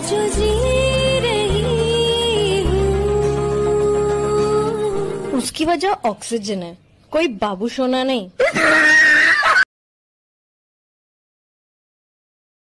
जो जी रही हूँ। उसकी वजह ऑक्सीजन है, कोई बाबू सोना नहीं।